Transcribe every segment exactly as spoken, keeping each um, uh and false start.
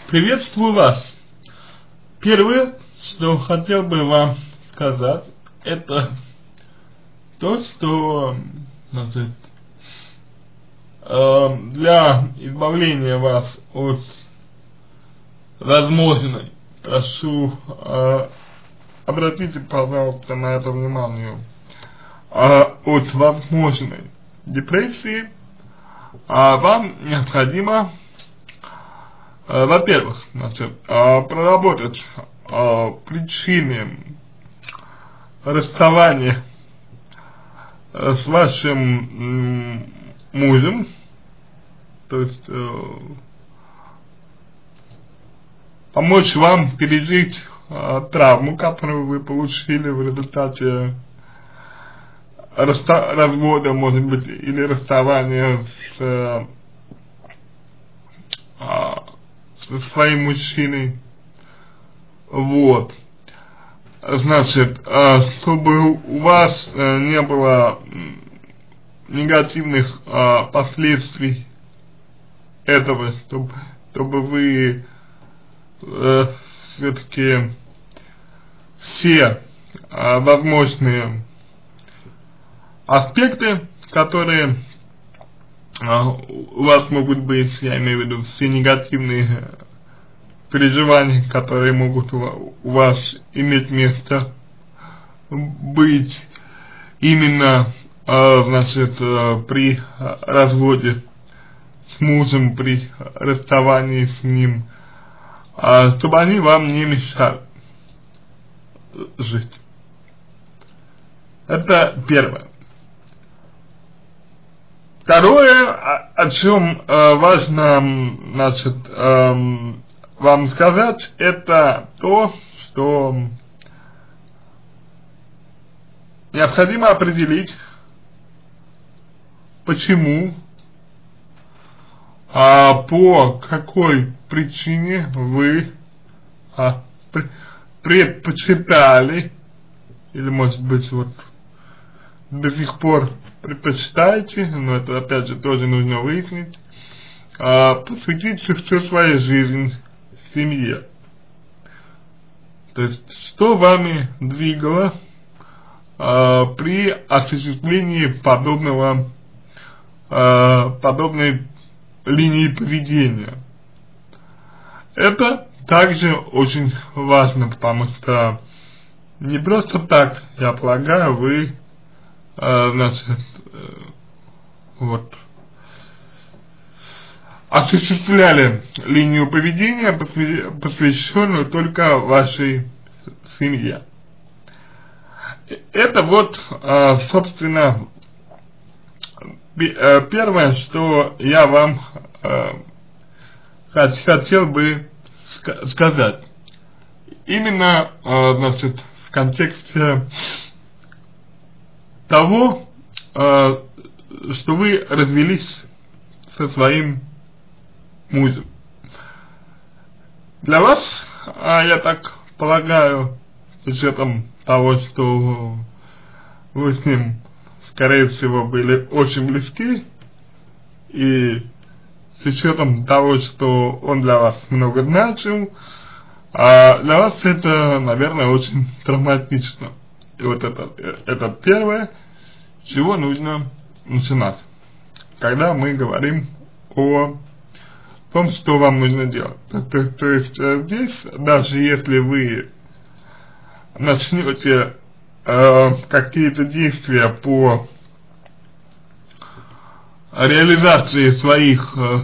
Приветствую вас. Первое, что хотел бы вам сказать, это то, что, значит, э, для избавления вас от возможной, прошу, э, обратите, пожалуйста, на это внимание, э, от возможной депрессии, а вам необходимо, э, во-первых, значит, э, проработать э, причины расставания э, с вашим э, мужем, то есть э, помочь вам пережить э, травму, которую вы получили в результате раста развода, может быть, или расставания с, э, э, со своим мужчиной. Вот. Значит, э, чтобы у вас э, не было негативных э, последствий этого, чтобы, чтобы вы э, все-таки все э, возможные аспекты, которые э, у вас могут быть, я имею в виду все негативные переживания, которые могут у, у вас иметь место быть именно, э, значит, э, при разводе с мужем, при расставании с ним, э, чтобы они вам не мешали жить. Это первое. Второе, о, о чем э, важно, значит, э, вам сказать, это то, что необходимо определить, почему, а, по какой причине вы а, предпочитали, или может быть вот до сих пор предпочитаете, но это опять же тоже нужно выяснить, а, посвятить всю свою жизнь семье. То есть, что вами двигало э, при осуществлении подобного, э, подобной линии поведения. Это также очень важно, потому что не просто так, я полагаю, вы, э, значит, э, вот, осуществляли линию поведения, посвященную только вашей семье. Это вот, собственно, первое, что я вам хотел бы сказать. Именно, значит, в контексте того, что вы развелись со своим мужем. Для вас, а я так полагаю, с учетом того, что вы с ним, скорее всего, были очень близки, и с учетом того, что он для вас много значил, а для вас это, наверное, очень травматично. И вот это, это первое, с чего нужно начинать, когда мы говорим о том, что вам нужно делать. То, то, то есть э, здесь, даже если вы начнете э, какие-то действия по реализации своих, э,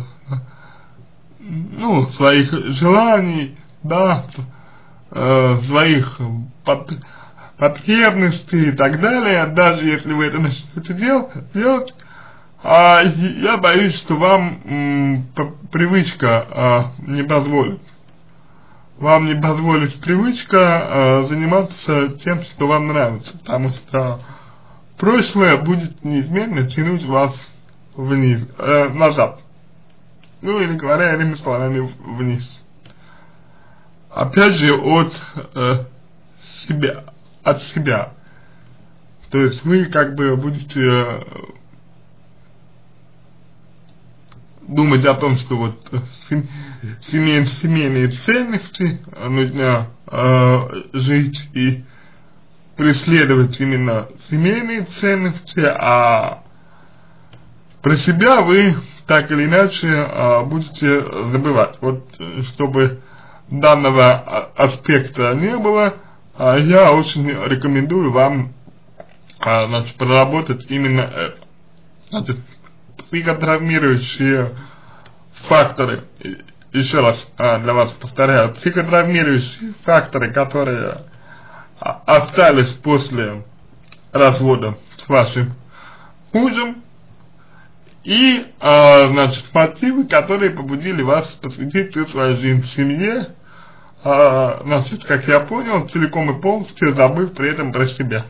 ну, своих желаний, да, э, своих под, потребностей и так далее, даже если вы это начнете делать, делать А я боюсь, что вам м, привычка а, не позволит. Вам не позволит привычка а, заниматься тем, что вам нравится, потому что прошлое будет неизменно тянуть вас вниз, э, назад. Ну или говоря иными словами, вниз. Опять же от э, себя, от себя. То есть вы как бы будете думать о том, что вот семей, семейные ценности нужно э, жить и преследовать именно семейные ценности, а про себя вы так или иначе э, будете забывать. Вот чтобы данного аспекта не было, э, я очень рекомендую вам э, значит, проработать именно это. Значит, психотравмирующие факторы, еще раз а, для вас повторяю, психотравмирующие факторы, которые а, остались после развода с вашим мужем, и, а, значит, мотивы, которые побудили вас посвятить всю свою жизнь семье, а, значит, как я понял, целиком и полностью забыв при этом про себя.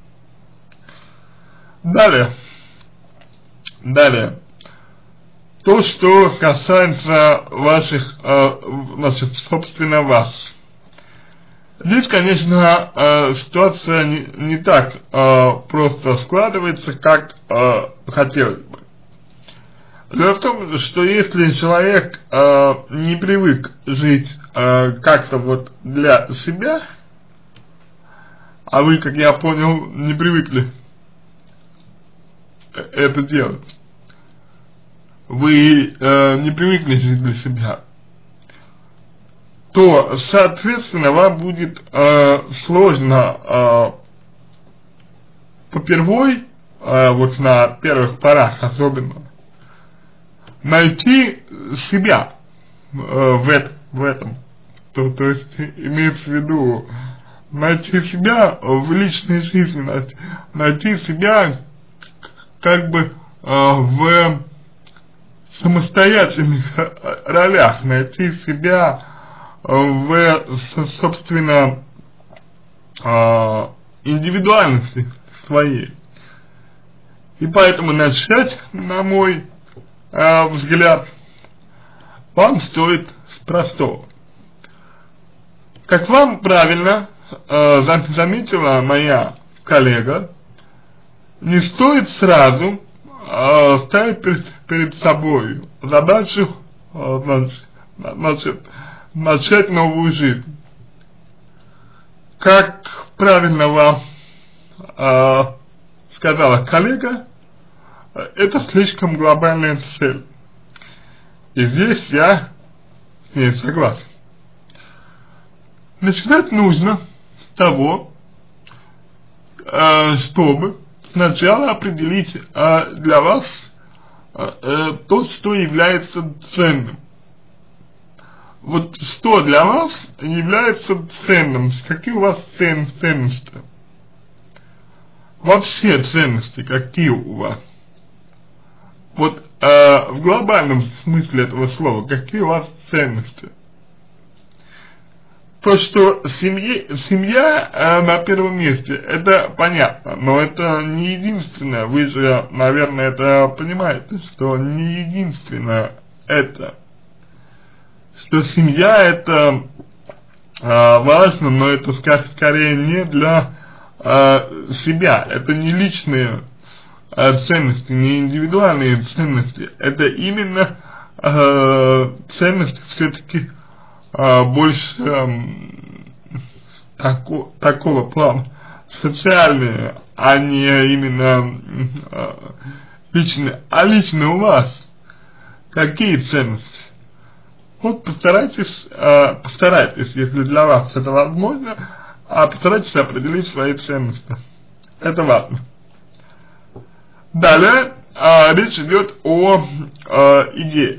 Далее. Далее. То, что касается ваших, э, значит, собственно, вас. Здесь, конечно, э, ситуация не, не так э, просто складывается, как э, хотелось бы. Дело в том, что если человек э, не привык жить э, как-то вот для себя, а вы, как я понял, не привыкли это делать, вы э, не привыкли жить для себя, то, соответственно, вам будет э, сложно э, попервой, э, вот на первых порах особенно, найти себя э, в, это, в этом. То, то есть имеется в виду найти себя в личной жизни, найти, найти себя как бы э, в самостоятельных ролях, найти себя в, собственно, индивидуальности своей. И поэтому начать, на мой взгляд, вам стоит с простого. Как вам правильно заметила моя коллега, не стоит сразу ставить перед, перед собой задачу значит, значит, начать новую жизнь. Как правильно вам э, сказала коллега, это слишком глобальная цель. И здесь я с ней согласен. Начинать нужно с того, э, чтобы сначала определить э, для вас э, то, что является ценным. Вот что для вас является ценным, какие у вас цен, ценности? Вообще ценности какие у вас? Вот э, в глобальном смысле этого слова, какие у вас ценности? То, что семье, семья э, на первом месте, это понятно, но это не единственное. Вы же, наверное, это понимаете, что не единственное это. Что семья это э, важно, но это скорее, скорее не для э, себя. Это не личные э, ценности, не индивидуальные ценности. Это именно э, ценности все-таки больше э, тако, такого плана, социальные, а не именно э, личные. А лично у вас какие ценности? Вот постарайтесь, э, постарайтесь, если для вас это возможно, а постарайтесь определить свои ценности. Это важно. Далее э, речь идет о э, идее.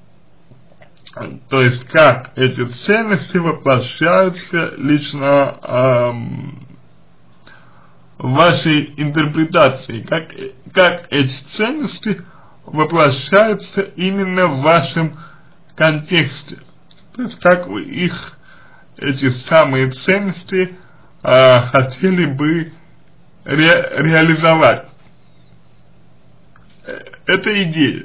То есть, как эти ценности воплощаются лично эм, в вашей интерпретации, как, как эти ценности воплощаются именно в вашем контексте. То есть, как вы их, эти самые ценности, э, хотели бы ре, реализовать. Это идея.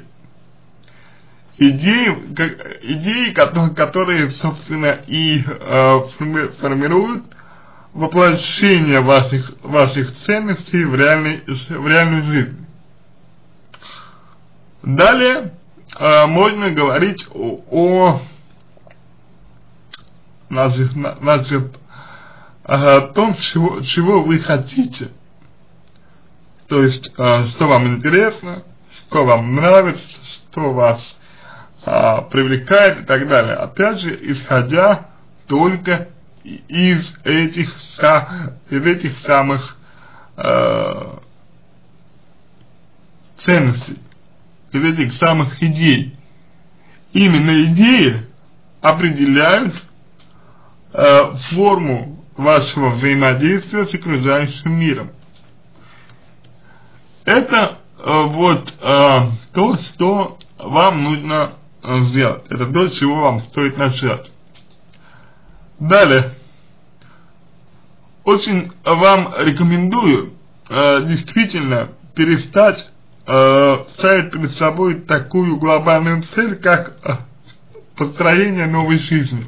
Идеи, как, идеи, которые, собственно, и э, формируют воплощение ваших, ваших ценностей в реальной, в реальной жизни. Далее э, можно говорить о, о значит, значит, о том, чего, чего вы хотите. То есть, э, что вам интересно, что вам нравится, что вас э, привлекает и так далее. Опять же, исходя только из этих, из этих самых э, ценностей, из этих самых идей. Именно идеи определяют э, форму вашего взаимодействия с окружающим миром. Это э, вот э, то, что вам нужно э, сделать. Это то, с чего вам стоит начать. Далее. Очень вам рекомендую э, действительно перестать э, ставить перед собой такую глобальную цель, как э, построение новой жизни.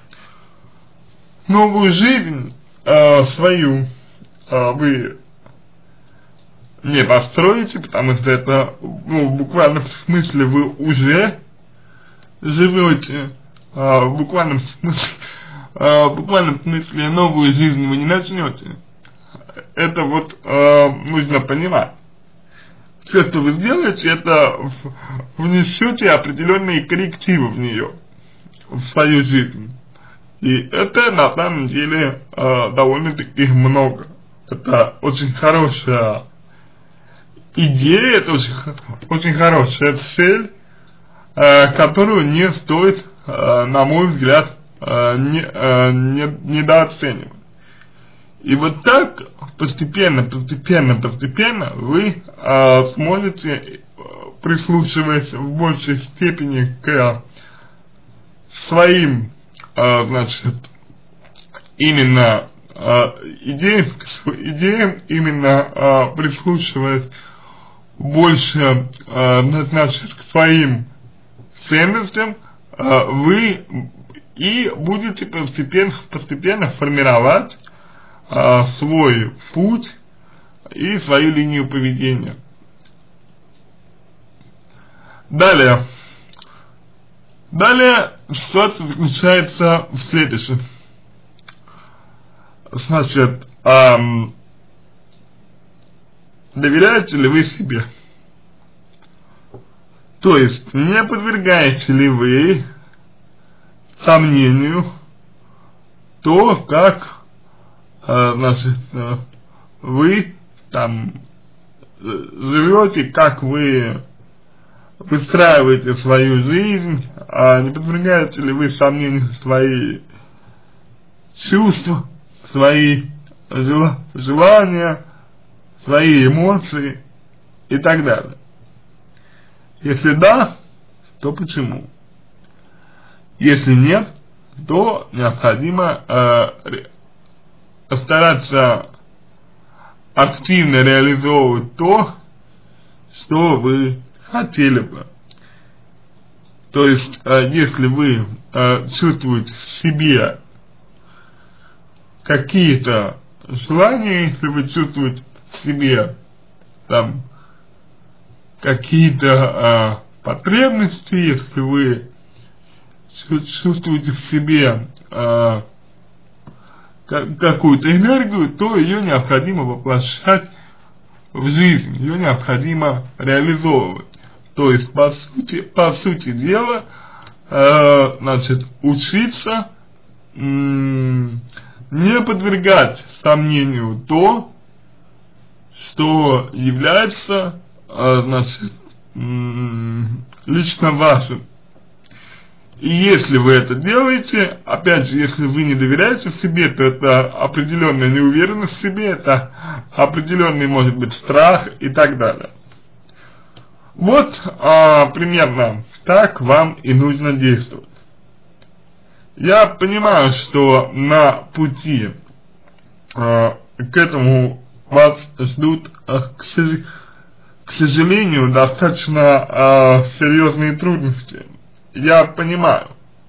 Новую жизнь э, свою э, вы не построите, потому что это, ну, в буквальном смысле вы уже живете, э, в буквальном смысле, э, в буквальном смысле новую жизнь вы не начнете. Это вот э, нужно понимать. Все, что вы сделаете, это внесете определенные коррективы в нее, в свою жизнь. И это на самом деле э, довольно-таки много. Это очень хорошая идея, это очень, очень хорошая цель, э, которую не стоит, э, на мой взгляд, э, не, э, не, недооценивать. И вот так постепенно, постепенно, постепенно вы э, сможете, прислушиваясь в большей степени к своим, э, значит, именно э, идеям, идеям, именно э, прислушиваясь больше, э, значит, к своим ценностям, э, вы и будете постепенно, постепенно формировать э, свой путь и свою линию поведения. Далее. Далее ситуация заключается в следующем. Значит, эм, доверяете ли вы себе? То есть, не подвергаете ли вы сомнению то, как, э, значит, э, вы там живете, как вы выстраиваете свою жизнь, а не подвергаете ли вы сомнению свои чувства, свои желания, свои эмоции и так далее. Если да, то почему? Если нет, то необходимо э, стараться активно реализовывать то, что вы хотели бы. То есть, э, если вы э, чувствуете в себе какие-то желания, если вы чувствуете в себе там какие-то э, потребности, если вы чувствуете в себе э, какую-то энергию, то ее необходимо воплощать в жизнь, ее необходимо реализовывать. То есть, по сути, по сути дела, э, значит, учиться м- не подвергать сомнению то, что является, э, значит, м- лично вашим. И если вы это делаете, опять же, если вы не доверяете себе, то это определенная неуверенность в себе, это определенный, может быть, страх и так далее. Вот а, примерно так вам и нужно действовать. Я понимаю, что на пути а, к этому вас ждут, а, к, к сожалению, достаточно а, серьезные трудности. Я понимаю,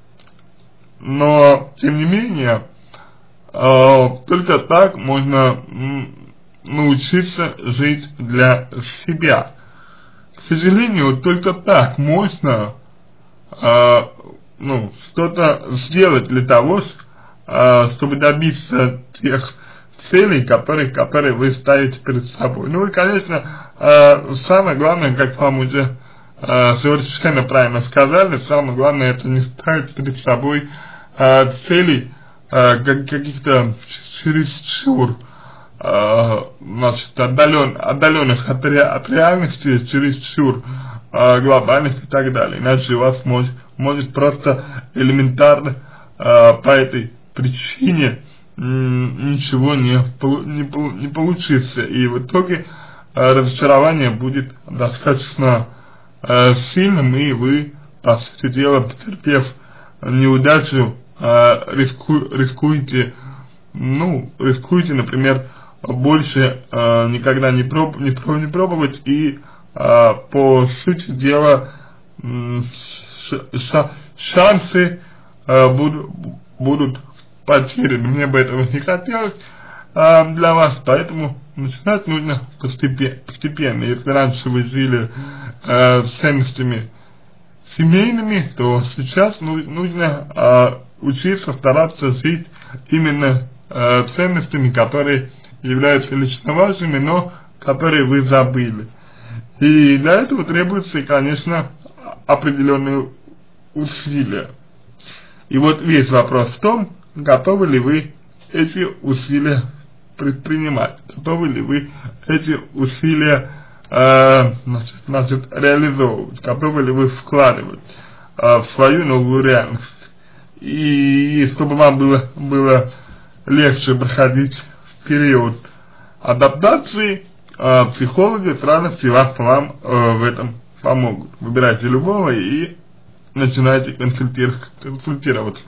но тем не менее, э, только так можно м, научиться жить для себя. К сожалению, только так можно э, ну, что-то сделать для того, э, чтобы добиться тех целей, которые, которые вы ставите перед собой. Ну и, конечно, э, самое главное, как вам уже э, совершенно правильно сказали, самое главное — это не ставить перед собой э, целей э, как, каких-то чересчур э, значит, отдален, отдаленных от, ре, от реальности, чересчур э, глобальных и так далее. Иначе у вас может, может просто элементарно э, по этой причине ничего не, не, не получится, и в итоге э, разочарование будет достаточно э, сильным, и вы, по сути дела, потерпев неудачу, э, риску, рискуете, ну, рискуете, например, больше э, никогда не, проб, не, не пробовать, и э, по сути дела э, ш, шансы э, будут, будут потеряны. Мне бы этого не хотелось э, для вас, поэтому начинать нужно постепенно. постепенно. Если раньше вы жили э, ценностями семейными, то сейчас ну, нужно э, учиться, стараться жить именно э, ценностями, которые являются лично вашими, но которые вы забыли. И для этого требуется, конечно, определенные усилия. И вот весь вопрос в том, готовы ли вы эти усилия предпринимать, готовы ли вы эти усилия э, значит, значит, реализовывать, готовы ли вы вкладывать э, в свою новую реальность. И чтобы вам было, было легче проходить период адаптации, э, психологи с радостью вас, вам э, в этом помогут. Выбирайте любого и начинайте консультироваться. консультироваться.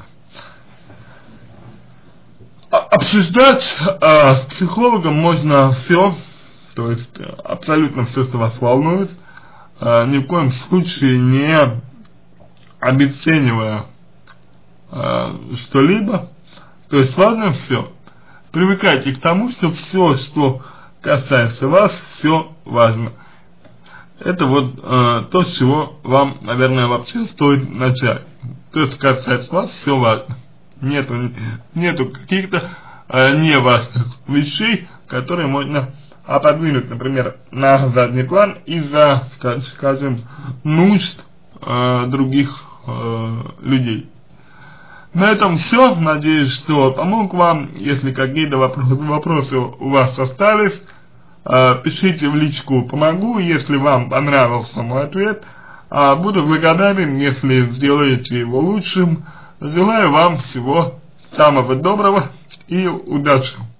Обсуждать э, с психологом можно все, то есть э, абсолютно все, что вас волнует, э, ни в коем случае не обесценивая э, что-либо. То есть важно все. Привыкайте к тому, что все, что касается вас, все важно. Это вот э, то, с чего вам, наверное, вообще стоит начать. То, что касается вас, все важно. Нету, нету каких-то э, неважных вещей, которые можно отодвинуть, например, на задний план из-за, скажем, нужд э, других э, людей. На этом все. Надеюсь, что помог вам. Если какие-то вопросы, вопросы у вас остались, э, пишите в личку «Помогу». Если вам понравился мой ответ, э, буду благодарен, если сделаете его лучшим. Желаю вам всего самого доброго и удачи.